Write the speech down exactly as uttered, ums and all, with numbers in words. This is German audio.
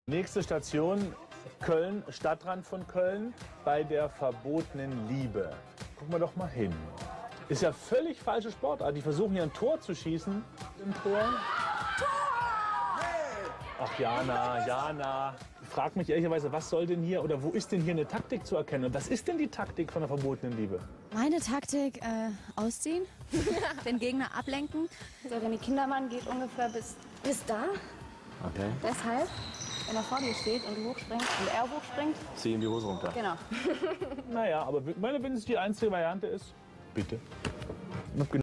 Nächste Station, Köln, Stadtrand von Köln, bei der verbotenen Liebe. Gucken wir doch mal hin. Ist ja völlig falsche Sportart. Die versuchen hier ein Tor zu schießen. Im Tor. Ach, Jana, Jana. Ich frage mich ehrlicherweise, was soll denn hier oder wo ist denn hier eine Taktik zu erkennen? Und was ist denn die Taktik von der verbotenen Liebe? Meine Taktik, äh, ausziehen, den Gegner ablenken. So, wenn die Kindermann geht ungefähr bis, bis da. Okay. Deshalb, wenn er vor dir steht und du hochspringst und er hochspringt. Zieh ihm die Hose runter. Genau. Naja, aber meine, wenn es die einzige Variante ist, bitte.